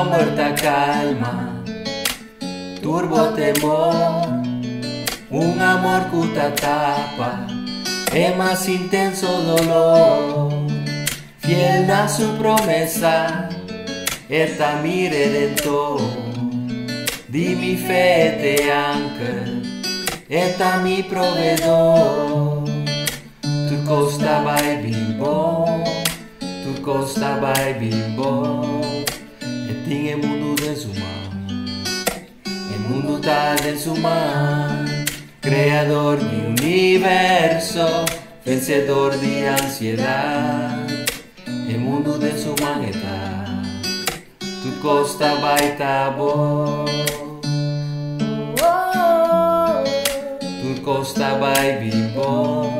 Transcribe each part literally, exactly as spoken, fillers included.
Una muerta calma, turbo temor, un amor que te tapa, es más intenso dolor. Fiel a su promesa, esta mi redentor. Di mi fe te anca, esta mi proveedor. Tu costa vai bimbo, tu costa vai bimbo. E tinha mundo de su mão, el mundo está en su mão. Creador de universo, vencedor de ansiedad. El mundo de su mão está, tu costa vai tá bom. Tu costa vai bimbo,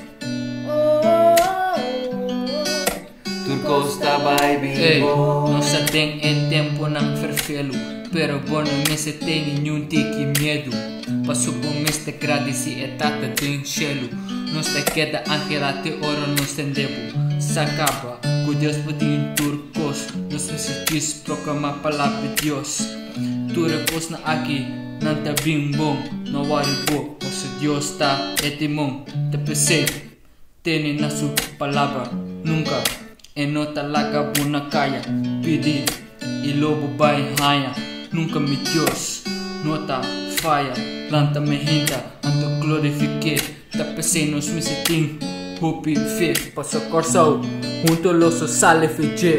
tu costa vai bimbo. Hey, não se tem em tempo não ferfelo, pero bom não se tem nenhum tique medo. Passo por mês te agradeci e tata tem chelo. Não se queda ángel até hora não se debo. Se acaba, com Deus pode em turcos. Não se diz proclamar a palavra de Deus. Tu repousa aqui, não tá bem bom. Não worry bo, se Deus está é timão. Te pensei, tem na sua palavra, nunca. E nota laga buna caia, pedi e lobo vai raia. Nunca me Deus, nota falha, planta me hinta, ando glorifique. Te pensei nos me setim, hopi fe, passo corso, junto los sale fece.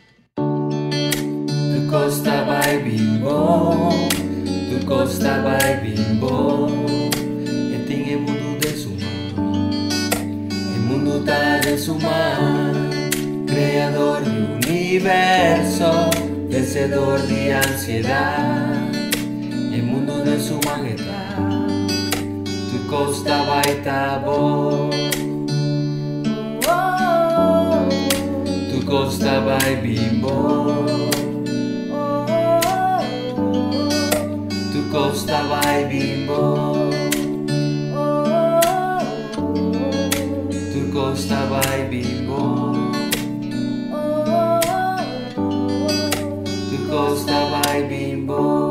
Tu costa vai bimbo, tu costa vai bimbo. E tinha mundo de su mão, el mundo tá de su mão. Creador de universo, vencedor de ansiedad. El mundo de su majestad, tu costa vai tá bom. Tu costa vai bimbo, tu costa vai bimbo, tu costa vai bimbo, tu costa vai bimbo.